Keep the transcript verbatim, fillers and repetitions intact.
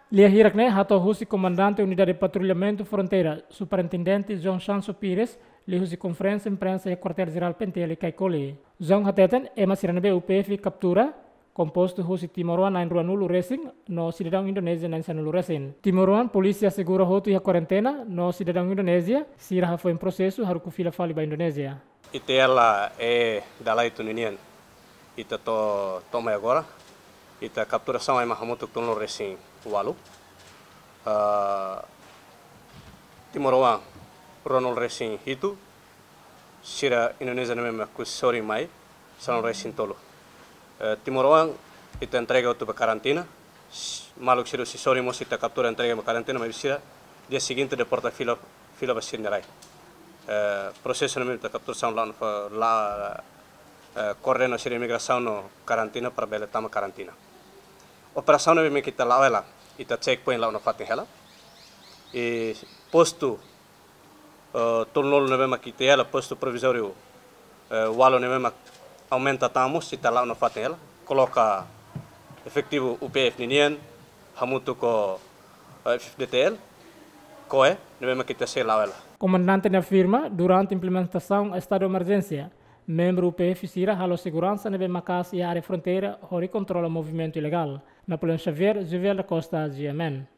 Lia Hirakne, Hato Husi, comandante Unidade de Patrulhamento Fronteira, Superintendente João Chanso Pires, li Husi conferência imprensa e quartel-geral Pentele Caicoli. João Hateten, ema siranabe U P F captura, composto Husi Timoruan nain Ruanulu Racing, no cidadão Indonésia nain Sanulu Racing. Timoruan, polícia segura hotu e a quarentena, no cidadão Indonésia, sira foi em processo, haruku fila fali ba Indonésia. Ite ela é da lei tuninian. Ita to toma agora. Ita capturação é Mahamutu Tunlo Racing Walu. Uh, Timoruan, Ronald Racing Hitu. Sira Indonésia mesmo com Sori Mai, Sanul Racing Tolo. Uh, Timoruan, ita entrega para quarentena. Maluk sira si Sori Mos ita captura entrega para quarentena, mas sira dia seguinte deporta fila fila basir nerai. Uh, processo mesmo da capturação lá lá uh, coordena sira imigração no quarentena para bela tama quarentena. Operação mesmo kita lá ela, ita checkpoint lá no fatin ela. E posto uh, tornolo mesmo kita ela posto provisório uh, walo mesmo aumenta tamos ita lá no fatin ela, coloca efetivo U P F ninian, hamutu ko uh, F D T L, coe mesmo kita sei lá ela. Comandante afirma, durante a implementação do estado de emergência, membro U P F Sira halo segurança nebe macas e área fronteira, hori controla o movimento ilegal. Napoleão Xavier, Juvel da Costa, G M N.